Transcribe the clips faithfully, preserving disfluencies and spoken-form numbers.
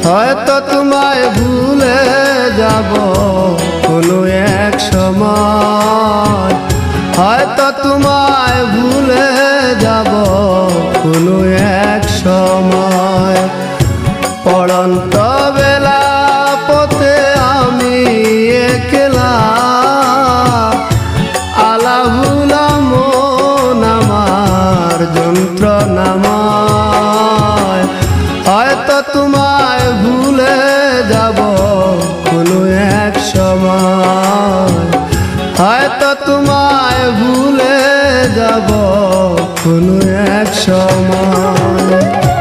হয়তো তোমায় ভুলে যাব কোনো এক সময়, হয়তো তোমায় ভুলে যাব কোনো এক সময়। পড়ন্ত বেলা পথে আমি একলা, আলা ভুলা মন আমার যন্ত্রণাময়। হয়তো তোমায় ভুলে যাব কোনো এক সময়, হয়তো তোমায় ভুলে যাব কোনো এক সময়।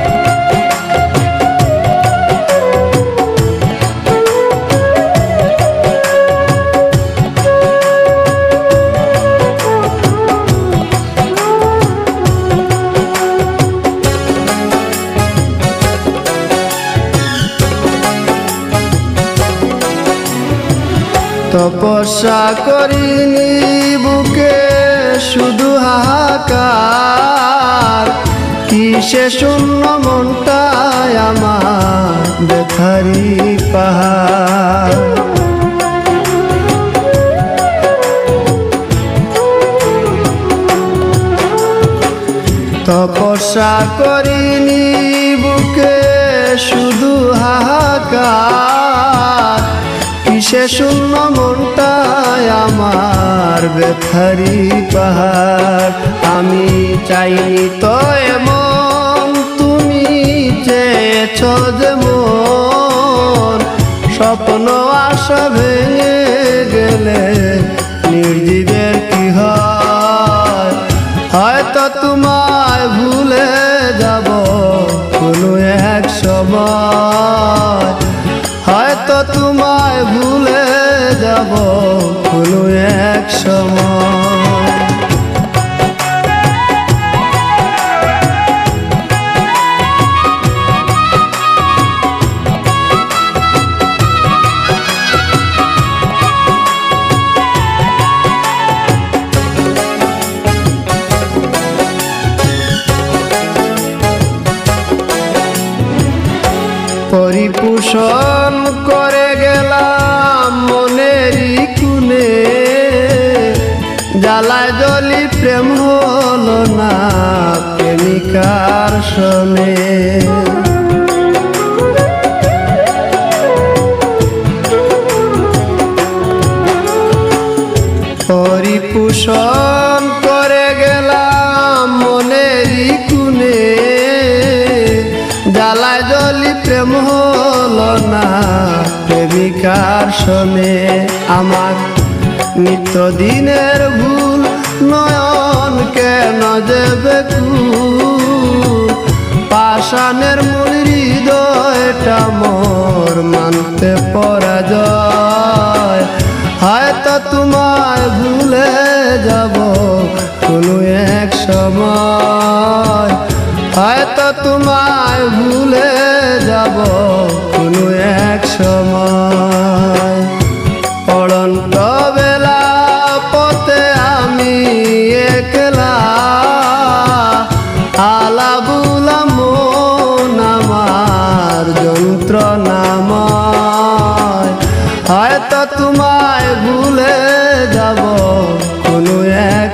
তপস্যা করিনি বুকে শুধু হাহাকার, কিসে শূন্য মনটায় আমার ব্যথারি পাহাড়। তপস্যা করিনি বুকে শুধু হাহাকার, কিসে শূন্য মনটায় আমার ব্যথারি পাহাড়। আমি চাইনি তো এমন, তুমি চেয়েছ যেমন। স্বপ্ন আশা ভেঙে গেলে নির্জীবের কি হয়। হয়তো তোমায় ভুলে যাব কোনো এক সময়, হয়তো তোমায় ভুলে যাব কোনো এক সময়। পরিপোষণ করে গেলাম মনেরই কুনে, জ্বালায় জ্বলি প্রেম হলো না প্রেমিকার শোনে। পরিপোষণ করে গেলাম মনেরই কুনে, জ্বালায় জ্বলি প্রেম হলো না প্রেমিকার শোনে। আমার নিত্যদিনের ভুল নয়ন কেন যে বেকুল, পাষাণের মূল হৃদয়টা মোর মানতে পরাজয়। হয়তো তোমায় ভুলে যাব কোনো এক সময়, হয়তো তোমায় ভুলে যাব কোনো এক সময়। পড়ন্ত বেলা পথে আমি একলা, আলা বুলা মন আমার যন্ত্রণাময়। হয়তো তোমায় ভুলে যাব কোনো এক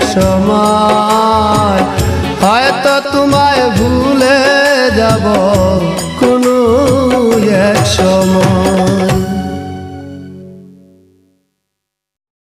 সময়, হয়তো তোমায় ভুলে যাব।